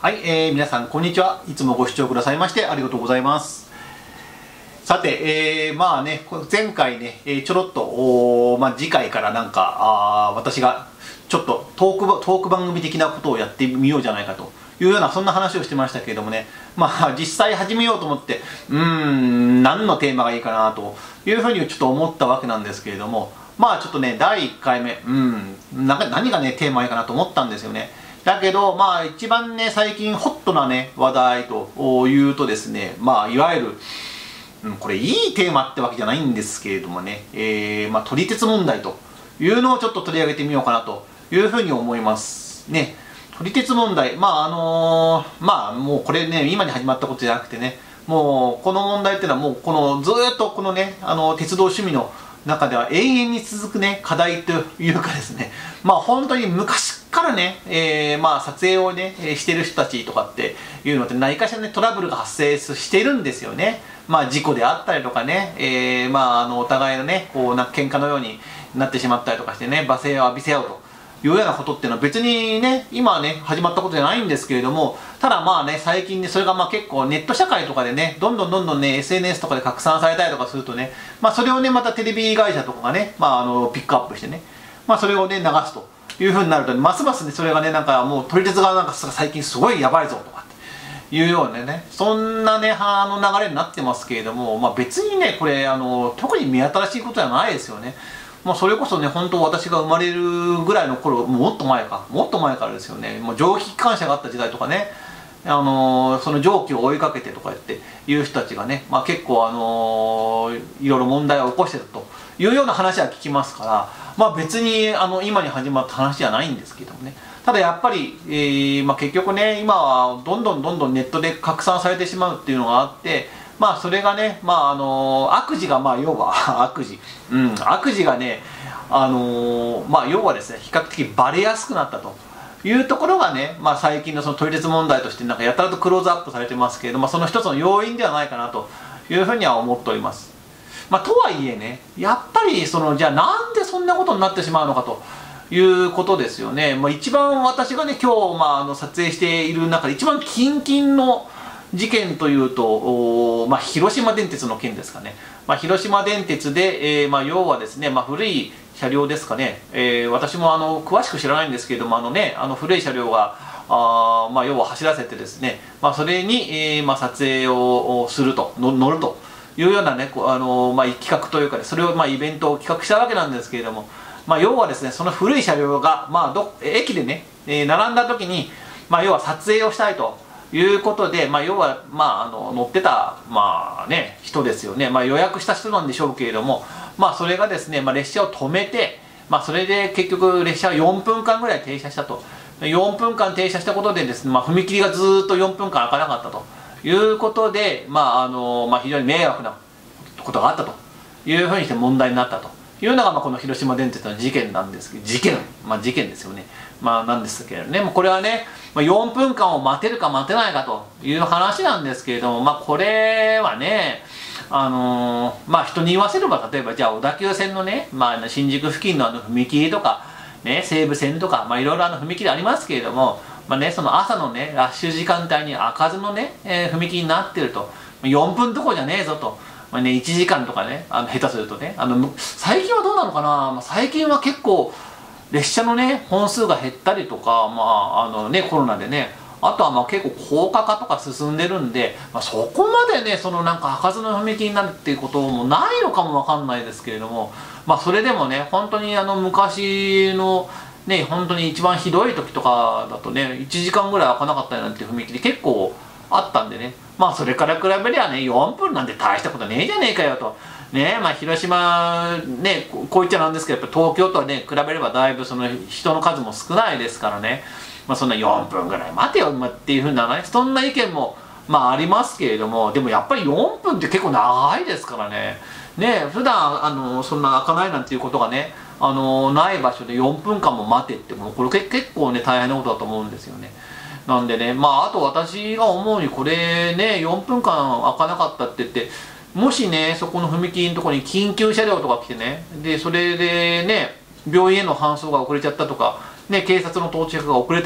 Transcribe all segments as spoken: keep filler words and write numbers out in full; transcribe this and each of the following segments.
はい、えー、皆さんこんにちは。いつもご視聴くださいましてありがとうございます。さて、えー、まあね、前回ね、えー、ちょろっと、おまあ、次回からなんかあ私がちょっとトークトーク番組的なことをやってみようじゃないかというようなそんな話をしてましたけれどもね、まあ実際始めようと思ってうーん何のテーマがいいかなというふうにちょっと思ったわけなんですけれども、まあちょっとねだいいっかいめうんなんか何がねテーマいいかなと思ったんですよね。だけどまあ一番ね最近ホットなね話題というとですね、まあいわゆるうん、これいいテーマってわけじゃないんですけれどもね、えーまあ、撮り鉄問題というのをちょっと取り上げてみようかなというふうに思いますね。撮り鉄問題、まああのー、まあもうこれね今に始まったことじゃなくてね、もうこの問題っていうのはもうこのずーっとこのねあの鉄道趣味の中では永遠に続くね課題というかですね、まあ本当に昔からね、えー、まあ撮影をねしてる人たちとかっていうのって何かしらねトラブルが発生しているんですよね。まあ事故であったりとかね、えー、まああのお互いのねこうな喧嘩のようになってしまったりとかしてね罵声を浴びせようというようなことっていうのは別にね今はね始まったことじゃないんですけれども、ただまあね最近ねそれがまあ結構ネット社会とかでねどんどんどんどんね エスエヌエス とかで拡散されたりとかするとね、まあそれをねまたテレビ会社とかがねまああのピックアップしてね、まあそれをね流すというふうになると、ね、ますますねそれがねなんかもう撮り鉄がなんか最近すごいやばいぞとかいうようなねそんなねあの流れになってますけれども、まあ別にねこれあの特に目新しいことじゃないですよね。もうそれこそね本当私が生まれるぐらいの頃もっと前かもっと前からですよね。もう蒸気機関車があった時代とかね、あのー、その蒸気を追いかけてとかっていう人たちがね、まあ、結構あのー、いろいろ問題を起こしてるというような話は聞きますから、まあ別にあの今に始まった話じゃないんですけどもね。ただやっぱり、えーまあ、結局ね今はどんどんどんどんネットで拡散されてしまうっていうのがあって、まあそれがね、まああのー、悪事がまあ要は悪事、うん、悪事がね、あのー、まあ要はですね比較的バレやすくなったというところがね、まあ最近のその撮り鉄問題としてなんかやたらとクローズアップされてますけれども、まあ、その一つの要因ではないかなというふうには思っております。まあとはいえねやっぱりそのじゃあなんでそんなことになってしまうのかということですよね。まあ、一番私がね今日、まあ、あの撮影している中で一番近々の事件というと、まあ、広島電鉄の件ですかね。まあ、広島電鉄で、えーまあ、要はですね、まあ、古い車両ですかね、えー、私もあの詳しく知らないんですけれどもあの、ね、あの古い車両があ、まあ、要は走らせてですね、まあ、それに、えーまあ、撮影をすると乗るというようなねあの、まあ、企画というか、ね、それを、まあ、イベントを企画したわけなんですけれども、まあ、要はですねその古い車両が、まあ、ど駅でね、えー、並んだ時に、まあ、要は撮影をしたいということで、まあ、要は、まあ、あの乗ってた、まあね、人ですよね、まあ、予約した人なんでしょうけれども、まあ、それがですね、まあ、列車を止めて、まあ、それで結局列車はよんぷんかんぐらい停車したと。よんぷんかん停車したことでですね、まあ、踏切がずーっとよんぷんかん開かなかったということで、まああのまあ、非常に迷惑なことがあったというふうにして問題になったというのが、まあ、この広島電鉄の事件なんですけど、事件、まあ、事件ですよね、まあ、なんですけれどね、これはね、まあ、よんぷんかんを待てるか待てないかという話なんですけれども、まあ、これはね、あのー、まあ人に言わせれば、例えばじゃあ小田急線のね、まあ、新宿付近のあの踏切とか、ね、西武線とか、まあ、いろいろあの踏切ありますけれども、まあね、その朝のねラッシュ時間帯に開かずのね、えー、踏切になってると、よんぷんどころじゃねえぞと。まあね、いちじかんとかね、あの下手するとね、あの最近はどうなのかな、まあ、最近は結構列車のね本数が減ったりとか、まああのね、コロナでね、あとはまあ結構高架化とか進んでるんで、まあ、そこまでねそのなんか開かずの踏切になるっていうこともないのかもわかんないですけれども、まあそれでもね本当にあの昔のね本当に一番ひどい時とかだとねいちじかんぐらい開かなかったりなんていう踏切結構あったんでね、まあそれから比べりゃねよんぷんなんて大したことねえじゃねえかよと。ねまあ、広島ねこう言っちゃなんですけどやっぱ東京とはね比べればだいぶその人の数も少ないですからね、まあ、そんなよんぷんぐらい待てよっていうふうなねそんな意見もまあありますけれども、でもやっぱりよんぷんって結構長いですからね。ね普段あのそんな開かないなんていうことがねあのない場所でよんぷんかんも待てってもうこれ結構ね大変なことだと思うんですよね。なんでねまああと私が思うにこれねよんぷんかん開かなかったって言ってもしねそこの踏切のところに緊急車両とか来てねでそれでね病院への搬送が遅れちゃったとか、ね、警察の到着が遅れたと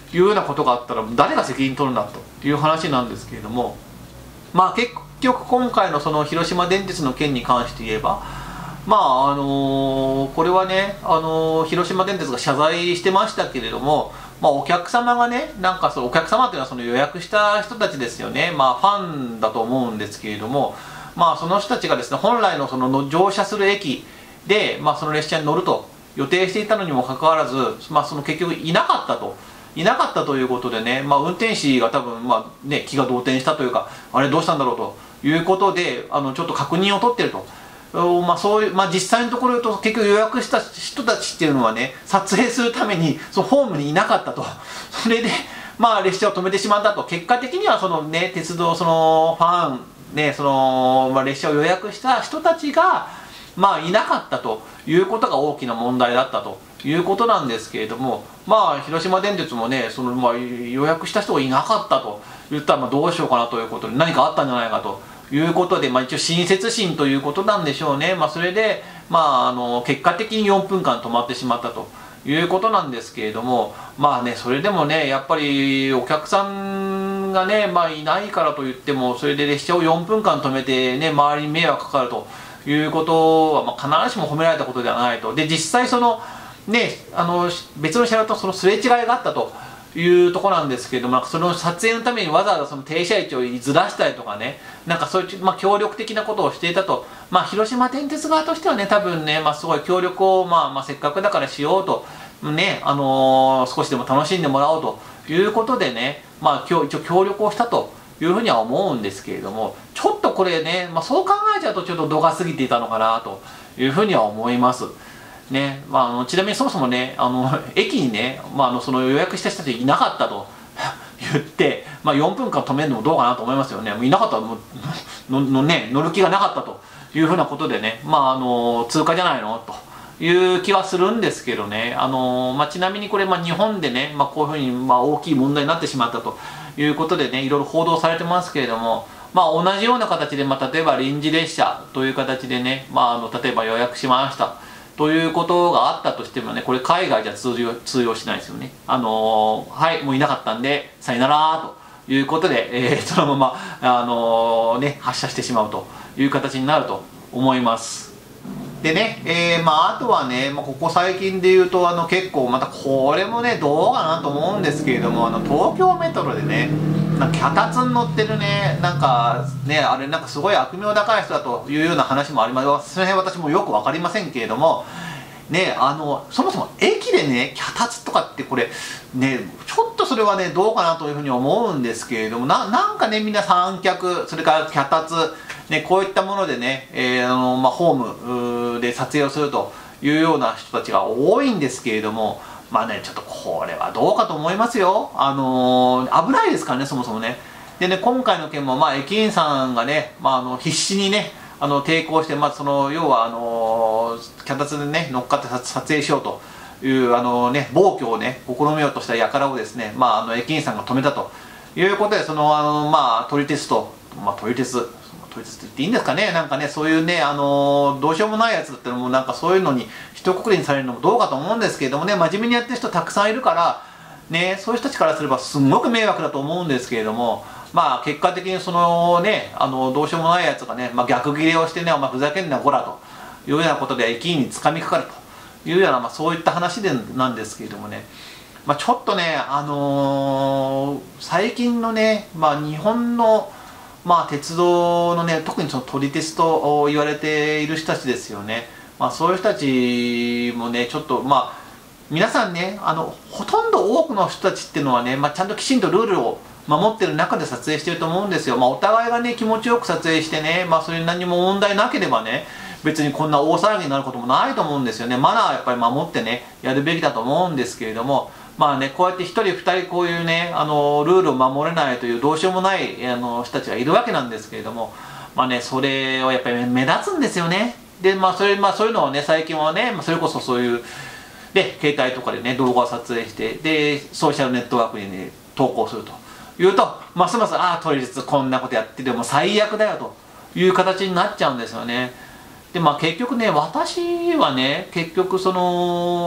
いうようなことがあったら誰が責任取るんだという話なんですけれども、まあ結局今回のその広島電鉄の件に関して言えば、まああのこれはね、あの広島電鉄が謝罪してましたけれども、まあ、お客様がね、なんかそのお客様っていうのはその予約した人たちですよね、まあ、ファンだと思うんですけれども、まあ、その人たちがですね、本来のその乗車する駅で、まあ、その列車に乗ると予定していたのにもかかわらず、まあ、その結局いなかったと。いなかったということでね、まあ、運転士が多分、まあね、気が動転したというか、あれどうしたんだろうということで、あのちょっと確認を取ってると。まあそういうまあ、実際のところ言うと、結局予約した人たちっていうのはね、撮影するためにそのホームにいなかったと。それで、まあ、列車を止めてしまったと。結果的にはその、ね、鉄道そのファン、ね、そのまあ、列車を予約した人たちが、まあ、いなかったということが大きな問題だったということなんですけれども、まあ、広島電鉄もね、そのまあ、予約した人がいなかったと言ったら、まあどうしようかなということで、何かあったんじゃないかということで、まあ、一応親切心ということなんでしょうね。まあ、それで、まあ、あの結果的によんぷんかん止まってしまったということなんですけれども、まあね、それでもね、やっぱりお客さんがね、まあ、いないからといっても、それで列車をよんぷんかん止めてね、周りに迷惑かかるということは、まあ、必ずしも褒められたことではないと。で、実際そのね、あの別の車両とそのすれ違いがあったというところなんですけれども、その撮影のためにわざわざその停車位置をずらしたりとかね、なんかそういう、まあ、協力的なことをしていたと。まあ、広島電鉄側としてはね、多分ね、まあ、すごい協力を、まあまあ、せっかくだからしようと、ね、あのー、少しでも楽しんでもらおうということでね、まあ、今日一応協力をしたというふうには思うんですけれども、ちょっとこれね、まあ、そう考えちゃうとちょっと度が過ぎていたのかなというふうには思います。ね、まあ、あのちなみにそもそもね、あの駅にね、まあ、あのその予約した人たちいなかったと言って、まあ、よんぷんかん止めるのもどうかなと思いますよね。もういなかったらもうのの、ね、乗る気がなかったというふうなことでね、まあ、あの通過じゃないのという気はするんですけどね、あの、まあ、ちなみにこれ、まあ、日本でね、まあ、こういうふうに、まあ、大きい問題になってしまったということでね、いろいろ報道されてますけれども、まあ、同じような形で、まあ、例えば臨時列車という形でね、まあ、あの例えば予約しましたということがあったとしてもね、これ海外じゃ通用通用しないですよね。あのー、はいもういなかったんでさよならということで、えー、そのまま、あのーね、発射してしまうという形になると思います。でね、えーまあ、あとはね、まあ、ここ最近で言うとあの結構またこれもねどうかなと思うんですけれども、あの東京メトロでね、なんか脚立に乗ってるね、なんかね、あれなんかすごい悪名高い人だというような話もあります。その辺私もよく分かりませんけれどもね、あのそもそも駅でね脚立とかってこれね、ちょっとそれはねどうかなというふうに思うんですけれども、ななんかねみんな三脚、それから脚立ね、こういったものでね、えーあのまあ、ホームで撮影をするというような人たちが多いんですけれども、まあね、ちょっとこれはどうかと思いますよ。あのー、危ないですからね、そもそもね。でね、今回の件も、まあ、駅員さんがね、まあ、あの必死にね、あの抵抗して、まあ、その要はあのー、脚立でね、乗っかって撮影しようというあの、ね、暴挙をね、試みようとした輩をですね、まあ、あの駅員さんが止めたということで、その、あのまあ、撮り鉄と、まあ、撮り鉄、統一って言っていいんですかね、なんかね、そういうね、あのー、どうしようもないやつだったら、もうなんかそういうのに一括りにされるのもどうかと思うんですけれどもね、真面目にやってる人たくさんいるから、ね、そういう人たちからすればすんごく迷惑だと思うんですけれども、まあ結果的にそのね、あのどうしようもないやつがね、まあ、逆ギレをしてね、お前ふざけんなこらというようなことで駅員につかみかかるというような、まあ、そういった話でなんですけれどもね、まあ、ちょっとね、あのー、最近のね、まあ、日本のまあ、鉄道のね、特にその撮り鉄と言われている人たちですよね、まあ、そういう人たちもね、ちょっとまあ皆さんね、あのほとんど多くの人たちっていうのはね、まあ、ちゃんときちんとルールを守ってる中で撮影してると思うんですよ。まあ、お互いがね気持ちよく撮影してね、まあ、それに何も問題なければね、別にこんな大騒ぎになることもないと思うんですよね。マナーはやっぱり守ってねやるべきだと思うんですけれども、まあね、こうやってひとりふたりこういうね、あのルールを守れないというどうしようもないあの人たちがいるわけなんですけれども、まあね、それはやっぱり目立つんですよね。で、まあそれ、まあ、そういうのをね、最近はね、それこそそういうで携帯とかでね動画を撮影してでソーシャルネットワークにね投稿するというと、ますますああ撮り鉄こんなことやってても最悪だよという形になっちゃうんですよね。でまあ結局ね、私はね結局その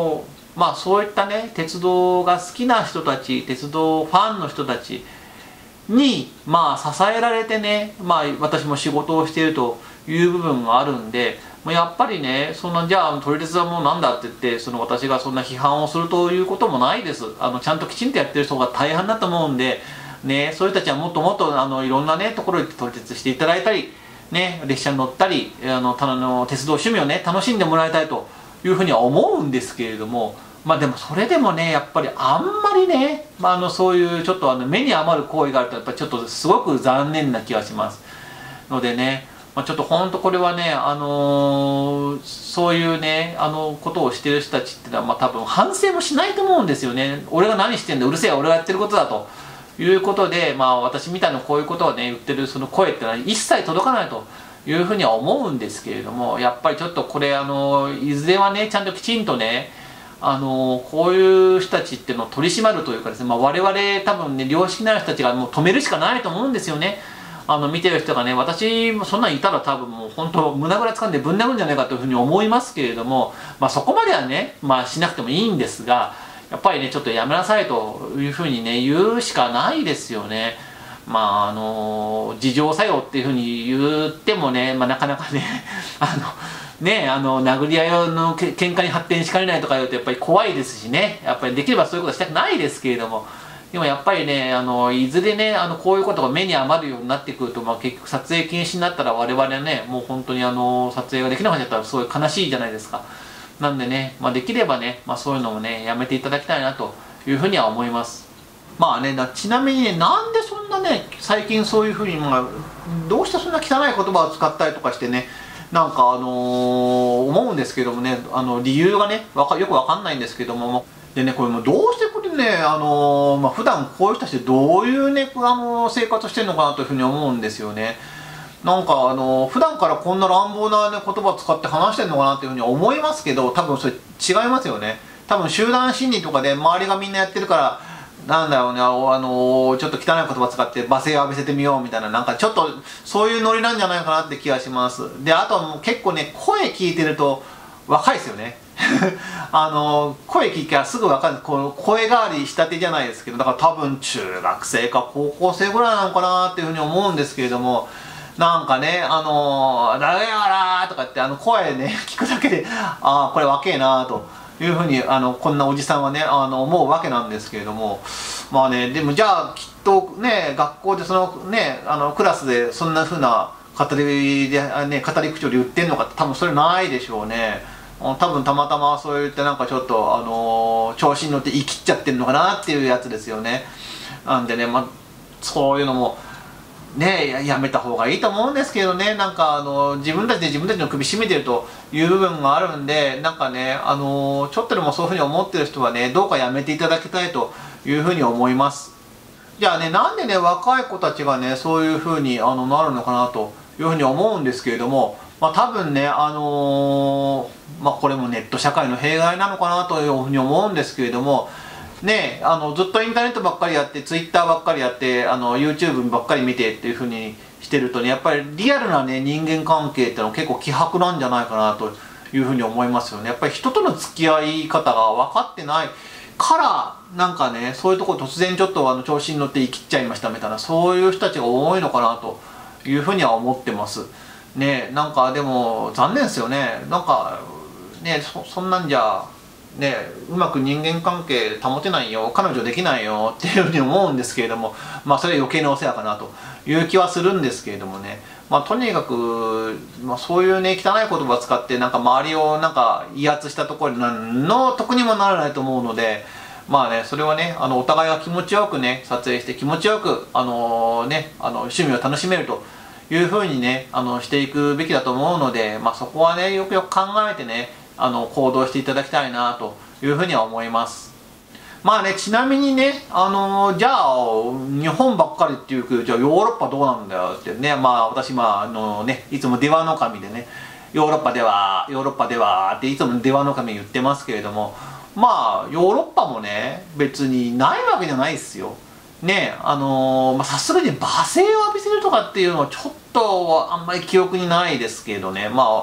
まあそういったね鉄道が好きな人たち、鉄道ファンの人たちにまあ支えられてね、まあ私も仕事をしているという部分があるんで、やっぱりね、そんなじゃあ撮り鉄はもうなんだって言ってその私がそんな批判をするということもないです。あのちゃんときちんとやってる人が大半だと思うんでね、そういう人たちはもっともっとあのいろんなねところで撮り鉄していただいたりね、列車に乗ったりあのたの鉄道趣味をね楽しんでもらいたいというふうには思うんですけれども、まあでもそれでもねやっぱりあんまりね、まあ、あのそういうちょっとあの目に余る行為があるとやっぱりちょっとすごく残念な気がしますのでね、まあ、ちょっと本当これはね、あのー、そういうねあのことをしてる人たちっていうのは、まあ、多分反省もしないと思うんですよね。俺が何してんだ、うるせえ、俺がやってることだということで、まあ私みたいなこういうことをね言ってるその声っていうのは一切届かないというふうには思うんですけれども、やっぱりちょっとこれあのいずれはねちゃんときちんとねあのこういう人たちっていうのを取り締まるというかですね、まあ、我々多分ね良識のある人たちがもう止めるしかないと思うんですよね。あの見てる人がね、私もそんなんいたら多分もう本当胸ぐらつかんでぶん殴るんじゃないかというふうに思いますけれども、まあ、そこまではね、まあ、しなくてもいいんですが、やっぱりねちょっとやめなさいというふうにね言うしかないですよね。まああの自浄作用っていうふうに言ってもね、まあ、なかなかねあのねあの殴り合いのけ喧嘩に発展しかねないとか言うとやっぱり怖いですしね、やっぱりできればそういうことはしたくないですけれども、でもやっぱりねあのいずれねあのこういうことが目に余るようになってくると、まあ、結局撮影禁止になったら我々はねもう本当にあの撮影ができなくなっちゃったらすごい悲しいじゃないですか。なんでね、まあ、できればね、まあ、そういうのもねやめていただきたいなというふうには思います。まあね、ちなみにね、なんでそんなね最近そういうふうに、まあ、どうしてそんな汚い言葉を使ったりとかしてね、なんかあのー、思うんですけどもね、あの理由がねわかよくわかんないんですけども、でねこれもどうしてこれねあのー、まあ、普段こういう人たちってどういうね、あのー、生活してるのかなというふうに思うんですよね。なんかあの普段からこんな乱暴な、ね、言葉を使って話してるのかなというふうに思いますけど、多分それ違いますよね。多分集団心理とかで周りがみんなやってるからなんだろうね、あのちょっと汚い言葉使って罵声を浴びせてみようみたいな、なんかちょっとそういうノリなんじゃないかなって気がします。であとはもう結構ね声聞いてると若いですよねあの声聞いたらすぐ分かる、この声変わりしたてじゃないですけど、だから多分中学生か高校生ぐらいなのかなっていうふうに思うんですけれども、なんかね、あのー、だめやらーとかってあの声ね聞くだけで、ああこれ若えなーというふうにあのこんなおじさんはねあの思うわけなんですけれども、まあね、でもじゃあきっとね学校でそのねあのクラスでそんなふうな語りで、ね、語り口調で言ってんのかって多分それないでしょうね。多分たまたまそう言ってなんかちょっとあのー、調子に乗って言い切っちゃってるのかなっていうやつですよね。なんでね、まあ、そういうのもねややめた方がいいと思うんですけどね、なんかあの自分たちで自分たちの首絞めてるという部分があるんで、なんかねあのちょっとでもそういうふうに思ってる人はねどうかやめていただきたいというふうに思います。じゃあね、なんでね若い子たちがねそういうふうにあのなるのかなというふうに思うんですけれども、まあ、多分ねあのー、まあこれもネット社会の弊害なのかなというふうに思うんですけれどもね、あのずっとインターネットばっかりやってツイッターばっかりやってあの YouTube ばっかり見てっていうふうにしてるとね、やっぱりリアルなね人間関係ってのは結構希薄なんじゃないかなというふうに思いますよね。やっぱり人との付き合い方が分かってないからなんかねそういうところ突然ちょっとあの調子に乗って生きっちゃいましたみたいな、そういう人たちが多いのかなというふうには思ってますね。なんかでも残念ですよね。なんかね そ, そんなんじゃね、うまく人間関係保てないよ、彼女できないよっていうふうに思うんですけれども、まあそれは余計なお世話かなという気はするんですけれどもね、まあとにかく、まあ、そういうね汚い言葉を使ってなんか周りをなんか威圧したところで何の得にもならないと思うので、まあねそれはねあのお互いが気持ちよくね撮影して気持ちよくあのねあの趣味を楽しめるというふうにねあのしていくべきだと思うので、まあそこはねよくよく考えてねあの行動していただきたいなというふうには思います。まあねちなみにねあのじゃあ日本ばっかりっていうけどじゃあヨーロッパどうなんだよってね、まあ私まああのねいつも出羽の神でねヨーロッパではヨーロッパではっていつも出羽の神言ってますけれども、まあヨーロッパもね別にないわけじゃないですよ。ねあのまあさすがに罵声を浴びせるとかっていうのはちょっとあんまり記憶にないですけどね、まあ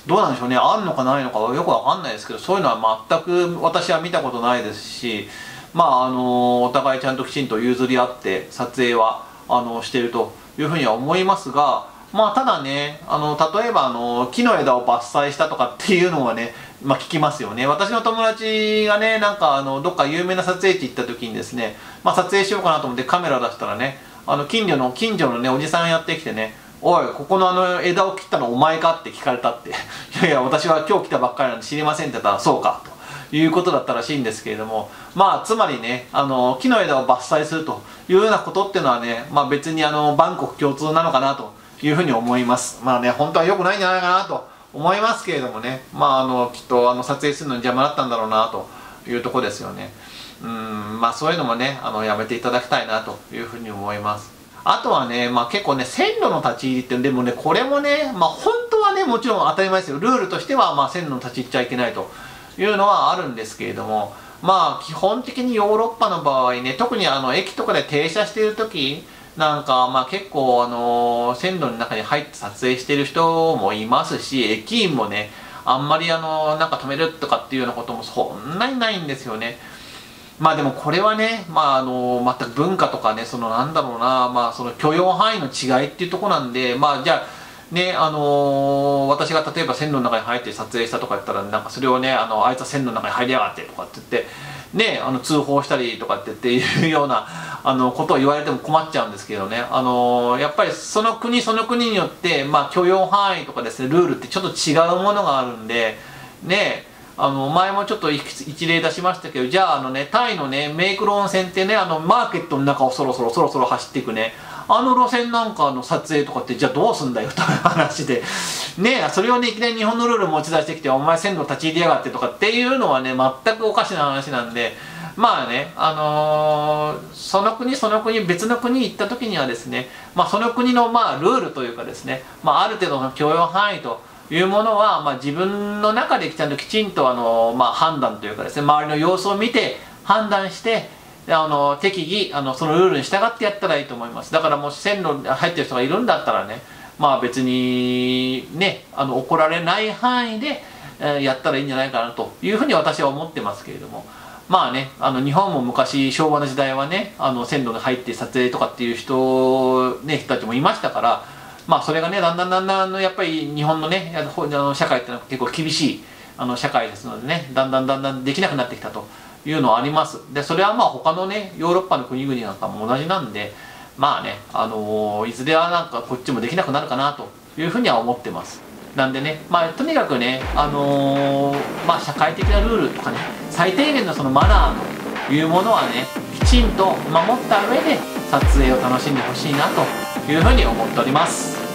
どうなんでしょうね、あんのかないのかはよくわかんないですけど、そういうのは全く私は見たことないですし、まああのお互いちゃんときちんと譲り合って撮影はあのしているというふうには思いますが、まあただね、あの例えばあの木の枝を伐採したとかっていうのはね、まあ聞きますよね。私の友達がね、なんかあのどっか有名な撮影地行った時にですね、まあ撮影しようかなと思ってカメラ出したらね、あの近所の近所のねおじさんやってきてね、おいここのあの枝を切ったのお前かって聞かれたっていやいや私は今日来たばっかりなんで知りませんって言ったら、そうかということだったらしいんですけれども、まあつまりね、あの木の枝を伐採するというようなことっていうのはね、まあ別にあの万国共通なのかなというふうに思います。まあね、本当は良くないんじゃないかなと思いますけれどもね、まああのきっとあの撮影するのに邪魔だったんだろうなというところですよね。うん、まあそういうのもね、あのやめていただきたいなというふうに思います。あとはね、まあ結構ね、線路の立ち入りって、でもね、これもね、まあ本当はね、もちろん当たり前ですよ。ルールとしては、まあ線路の立ち入っちゃいけないというのはあるんですけれども、まあ基本的にヨーロッパの場合ね、特にあの駅とかで停車している時なんか、まあ結構あの線路の中に入って撮影している人もいますし、駅員もね、あんまりあのなんか止めるとかっていうようなこともそんなにないんですよね。まあでもこれはね、まああの全く文化とかね、そのなんだろうな、まあその許容範囲の違いっていうところなんで、まあじゃあね、あのー、私が例えば線路の中に入って撮影したとか言ったら、なんかそれをね、あのあいつは線路の中に入りやがってとかって言ってね、あの通報したりとかってっていうようなあのことを言われても困っちゃうんですけどね、あのー、やっぱりその国その国によって、まあ、許容範囲とかですね、ルールってちょっと違うものがあるんでね、あの前もちょっと一例出しましたけど、じゃああのね、タイのねメイクロ温泉ってね、あのマーケットの中をそろそろそろそろ走っていくね、あの路線なんかの撮影とかってじゃあどうすんだよという話でね、それをねいきなり日本のルール持ち出してきて、お前線路立ち入りやがってとかっていうのはね、全くおかしな話なんで、まあね、あのー、その国その国別の国に行った時にはですね、まあ、その国のまあルールというかですね、まあ、ある程度の許容範囲というものは、まあ、自分の中でちゃんときちんとあの、まあ、判断というかですね、周りの様子を見て判断してあの適宜あのそのルールに従ってやったらいいと思います。だからもし線路に入ってる人がいるんだったらね、まあ別にね、あの怒られない範囲で、えー、やったらいいんじゃないかなというふうに私は思ってますけれども、まあね、あの日本も昔昭和の時代はね、あの線路に入って撮影とかっていう人、ね、人たちもいましたから、まあそれがね、だんだんだんだんやっぱり日本のね、あの社会ってのは結構厳しいあの社会ですのでね、だんだんだんだんできなくなってきたというのはあります。でそれはまあ他のねヨーロッパの国々なんかも同じなんで、まあね、あのー、いずれはなんかこっちもできなくなるかなというふうには思ってます。なんでね、まあとにかくね、あのー、まあ社会的なルールとかね、最低限のそのマナーというものはね、きちんと守った上で撮影を楽しんでほしいなというふうに思っております。